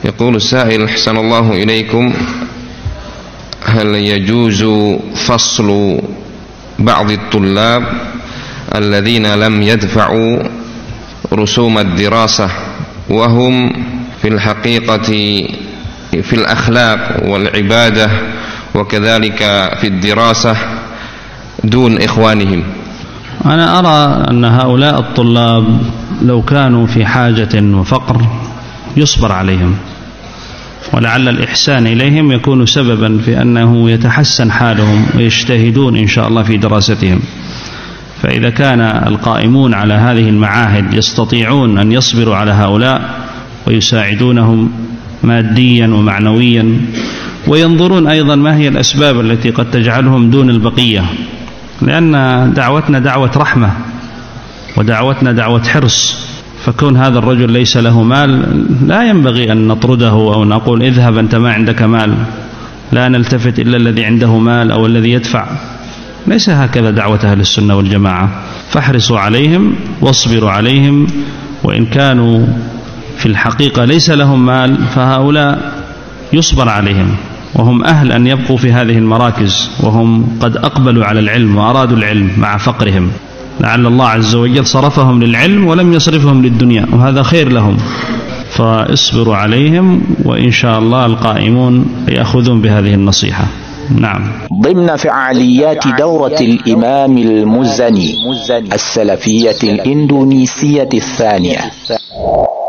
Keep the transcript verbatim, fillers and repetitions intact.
يقول السائل: أحسن الله إليكم، هل يجوز فصل بعض الطلاب الذين لم يدفعوا رسوم الدراسة وهم في الحقيقة في الأخلاق والعبادة وكذلك في الدراسة دون إخوانهم؟ أنا أرى أن هؤلاء الطلاب لو كانوا في حاجة وفقر يصبر عليهم، ولعل الإحسان إليهم يكون سببا في أنه يتحسن حالهم ويجتهدون إن شاء الله في دراستهم. فإذا كان القائمون على هذه المعاهد يستطيعون أن يصبروا على هؤلاء ويساعدونهم ماديا ومعنويا، وينظرون أيضا ما هي الأسباب التي قد تجعلهم دون البقية، لأن دعوتنا دعوة رحمة ودعوتنا دعوة حرص، فكون هذا الرجل ليس له مال لا ينبغي أن نطرده أو نقول اذهب أنت ما عندك مال، لا نلتفت إلا الذي عنده مال أو الذي يدفع. ليس هكذا دعوة أهل السنة والجماعة. فاحرصوا عليهم واصبروا عليهم، وإن كانوا في الحقيقة ليس لهم مال فهؤلاء يصبر عليهم، وهم أهل أن يبقوا في هذه المراكز، وهم قد أقبلوا على العلم وأرادوا العلم مع فقرهم، لعل الله عز وجل صرفهم للعلم ولم يصرفهم للدنيا، وهذا خير لهم. فاصبروا عليهم، وإن شاء الله القائمون يأخذون بهذه النصيحة. نعم. ضمن فعاليات دورة الإمام المزني السلفية الإندونيسية الثانية،